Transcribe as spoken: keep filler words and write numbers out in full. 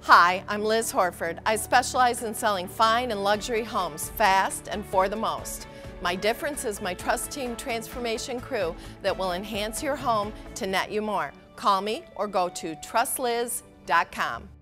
Hi, I'm Liz Horford. I specialize in selling fine and luxury homes fast and for the most. My difference is my Trust Team Transformation crew that will enhance your home to net you more. Call me or go to trust liz dot com.